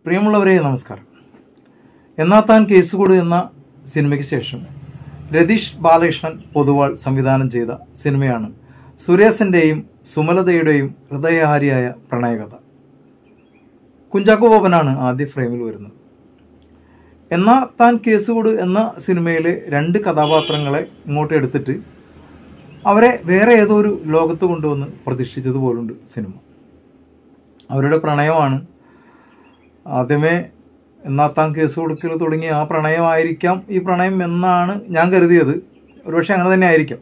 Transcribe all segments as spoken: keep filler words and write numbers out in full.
പ്രിയമുള്ളവരെ നമസ്കാരം. എന്നാ താൻ കേസുകൊടു എന്ന സിനിമയ്ക്ക് ശേഷം രതീഷ് ബാലകൃഷ്ണൻ പൊതുവാൾ സംവിധാനം ചെയ്ത സിനിമയാണ് സുരേശന്റെയും സുമലതയുടെയും ഹൃദയഹാരിയായ പ്രണയകഥ. കുഞ്ചാക്കോ ബോബനാണ് ആദ്യ ഫ്രെയിമിൽ വരുന്നത്. എന്നാ താൻ കേസുകൊടു എന്ന സിനിമയിലെ രണ്ട് കഥാപാത്രങ്ങളെ ഇങ്ങോട്ട് എടുത്തിട്ട് അവരെ വേറെ ഏതോ ഒരു ലോകത്ത് കൊണ്ടുവന്ന് പ്രതിഷ്ഠിച്ചതുപോലുണ്ട് സിനിമ. അവരുടെ പ്രണയമാണ് ആദ്യമേ എന്നാ താൻ കേസ് കൊടുക്കൽ തുടങ്ങിയ ആ പ്രണയമായിരിക്കാം ഈ പ്രണയം എന്നാണ് ഞാൻ കരുതിയത്. ഒരുപക്ഷെ അങ്ങനെ തന്നെ ആയിരിക്കാം.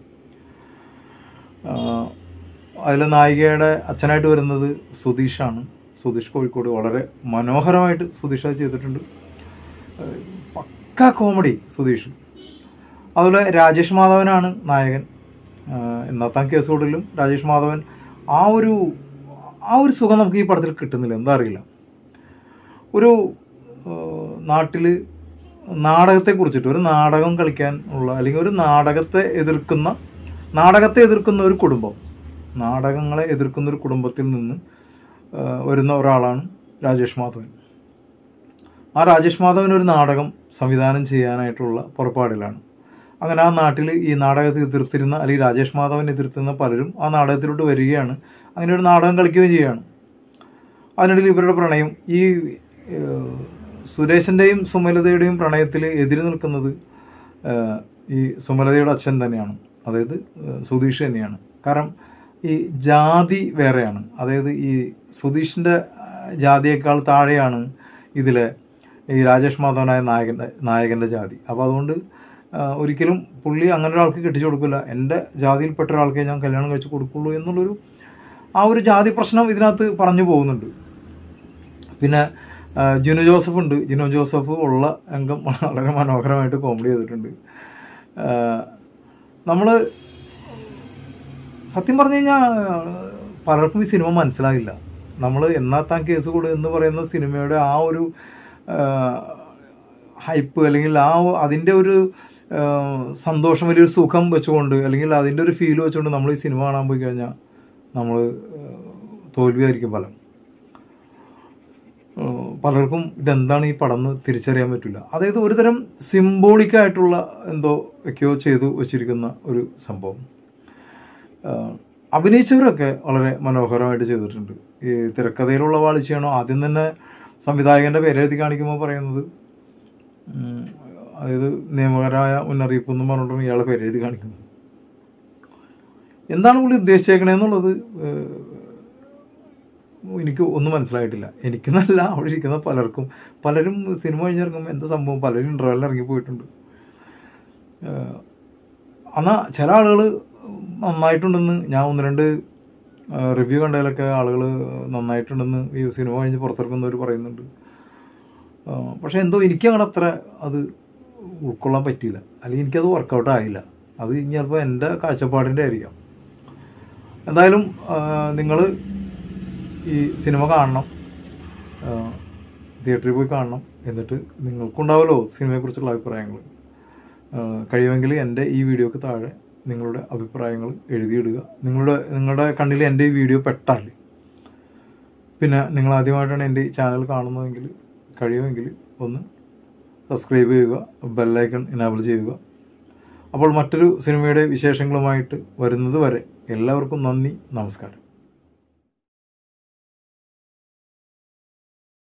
അതിൽ നായികയുടെ അച്ഛനായിട്ട് വരുന്നത് സുധീഷാണ്. സുധീഷ് കോഴിക്കോട് വളരെ മനോഹരമായിട്ട് സുധീഷ് അത് ചെയ്തിട്ടുണ്ട്. പക്ക കോമഡി സുധീഷ്. അതുപോലെ രാജേഷ് മാധവനാണ് നായകൻ. എന്നാ താൻ കേസ് കൊടുക്കലും രാജേഷ് മാധവൻ ആ ഒരു ആ ഒരു സുഖം നമുക്ക് ഈ പടത്തിൽ കിട്ടുന്നില്ല. എന്താ അറിയില്ല. ഒരു നാട്ടിൽ നാടകത്തെ കുറിച്ചിട്ട് ഒരു നാടകം കളിക്കാൻ ഉള്ള അല്ലെങ്കിൽ ഒരു നാടകത്തെ എതിർക്കുന്ന നാടകത്തെ എതിർക്കുന്ന ഒരു കുടുംബം നാടകങ്ങളെ എതിർക്കുന്ന ഒരു കുടുംബത്തിൽ നിന്ന് വരുന്ന ഒരാളാണ് രാജേഷ് മാധവൻ. ആ രാജേഷ് മാധവൻ ഒരു നാടകം സംവിധാനം ചെയ്യാനായിട്ടുള്ള പുറപ്പാടിലാണ്. അങ്ങനെ ആ നാട്ടിൽ ഈ നാടകത്തെ എതിർത്തിരുന്ന അല്ലെങ്കിൽ രാജേഷ് മാധവൻ എതിർത്തിരുന്ന പലരും ആ നാടകത്തിലോട്ട് വരികയാണ്. അങ്ങനെ ഒരു നാടകം കളിക്കുകയും ചെയ്യുകയാണ്. അതിനിടയിൽ ഇവരുടെ പ്രണയം ഈ സുരേശൻ്റെയും സുമലതയുടെയും പ്രണയത്തിൽ എതിര് നിൽക്കുന്നത് ഈ സുമലതയുടെ അച്ഛൻ തന്നെയാണ്, അതായത് സുധീഷ് തന്നെയാണ്. കാരണം ഈ ജാതി വേറെയാണ്. അതായത് ഈ സുധീഷിൻ്റെ ജാതിയേക്കാൾ താഴെയാണ് ഇതിലെ ഈ രാജേഷ് മാധവനായ നായകൻ്റെ നായകൻ്റെ ജാതി. അപ്പോൾ അതുകൊണ്ട് ഒരിക്കലും പുള്ളി അങ്ങനെ ഒരാൾക്ക് കെട്ടിച്ചു കൊടുക്കില്ല. എൻ്റെ ജാതിയിൽപ്പെട്ട ഒരാൾക്കേ ഞാൻ കല്യാണം കഴിച്ച് കൊടുക്കുള്ളൂ എന്നുള്ളൊരു ആ ഒരു ജാതി പ്രശ്നം ഇതിനകത്ത് പറഞ്ഞു പോകുന്നുണ്ട്. പിന്നെ ജിനു ജോസഫ് ഉണ്ട്. ജിനു ജോസഫ് ഉള്ള രംഗം വളരെ മനോഹരമായിട്ട് കോമഡി ചെയ്തിട്ടുണ്ട്. നമ്മൾ സത്യം പറഞ്ഞു കഴിഞ്ഞാൽ പലർക്കും ഈ സിനിമ മനസ്സിലാകില്ല. നമ്മൾ എന്നാ താൻ കേസ് കൊടു എന്ന് പറയുന്ന സിനിമയുടെ ആ ഒരു ഹൈപ്പ് അല്ലെങ്കിൽ ആ അതിൻ്റെ ഒരു സന്തോഷം, വലിയൊരു സുഖം വെച്ചുകൊണ്ട് അല്ലെങ്കിൽ അതിൻ്റെ ഒരു ഫീൽ വെച്ചുകൊണ്ട് നമ്മൾ ഈ സിനിമ കാണാൻ പോയി കഴിഞ്ഞാൽ നമ്മൾ തോൽവിയായിരിക്കും ഫലം. പലർക്കും ഇതെന്താണ് ഈ പടം എന്ന് തിരിച്ചറിയാൻ പറ്റില്ല. അതായത് ഒരു തരം സിംബോളിക്കായിട്ടുള്ള എന്തോ ഒക്കെയോ ചെയ്തു വച്ചിരിക്കുന്ന ഒരു സംഭവം. അഭിനയിച്ചവരൊക്കെ വളരെ മനോഹരമായിട്ട് ചെയ്തിട്ടുണ്ട്. ഈ തിരക്കഥയിലുള്ള വാളിച്ചാണോ ആദ്യം തന്നെ സംവിധായകൻ്റെ പേരെഴുതി കാണിക്കുമ്പോൾ പറയുന്നത്, അതായത് നിയമപരമായ മുന്നറിയിപ്പ് എന്നും പറഞ്ഞിട്ടാണ് ഇയാളെ പേരെഴുതി കാണിക്കുന്നത്. എന്താണ് പുള്ളി ഉദ്ദേശിച്ചേക്കണേന്നുള്ളത് എനിക്ക് ഒന്നും മനസ്സിലായിട്ടില്ല. എനിക്കെന്നല്ല അവിടെ ഇരിക്കുന്ന പലർക്കും. പലരും സിനിമ കഴിഞ്ഞിറങ്ങുമ്പോൾ എന്താ സംഭവം പലരും ഇൻ്റർവെല്ലിൽ ഇറങ്ങിപ്പോയിട്ടുണ്ട്. എന്നാൽ ചില ആളുകൾ നന്നായിട്ടുണ്ടെന്ന് ഞാൻ ഒന്ന് രണ്ട് റിവ്യൂ കണ്ടതിലൊക്കെ ആളുകൾ നന്നായിട്ടുണ്ടെന്ന് ഈ സിനിമ കഴിഞ്ഞ് പുറത്തിറക്കുന്നവർ പറയുന്നുണ്ട്. പക്ഷേ എന്തോ എനിക്കങ്ങനെ അത്ര അത് ഉൾക്കൊള്ളാൻ പറ്റിയില്ല, അല്ലെങ്കിൽ എനിക്കത് വർക്കൗട്ട് ആയില്ല. അത് ചിലപ്പോൾ എൻ്റെ കാഴ്ചപ്പാടിൻ്റെ ആയിരിക്കാം. എന്തായാലും നിങ്ങൾ ഈ സിനിമ കാണണം, തിയേറ്ററിൽ പോയി കാണണം. എന്നിട്ട് നിങ്ങൾക്കുണ്ടാവുമല്ലോ സിനിമയെക്കുറിച്ചുള്ള അഭിപ്രായങ്ങൾ. കഴിയുമെങ്കിൽ എൻ്റെ ഈ വീഡിയോക്ക് താഴെ നിങ്ങളുടെ അഭിപ്രായങ്ങൾ എഴുതിയിടുക. നിങ്ങളുടെ നിങ്ങളുടെ കണ്ണിൽ എൻ്റെ ഈ വീഡിയോ പെട്ടാൽ, പിന്നെ നിങ്ങൾ ആദ്യമായിട്ടാണ് എൻ്റെ ഈ ചാനൽ കാണുന്നതെങ്കിൽ കഴിയുമെങ്കിൽ ഒന്ന് സബ്സ്ക്രൈബ് ചെയ്യുക, ബെല്ലൈക്കൺ ഇനാബിൾ ചെയ്യുക. അപ്പോൾ മറ്റൊരു സിനിമയുടെ വിശേഷങ്ങളുമായിട്ട് വരുന്നത് വരെ എല്ലാവർക്കും നന്ദി, നമസ്കാരം.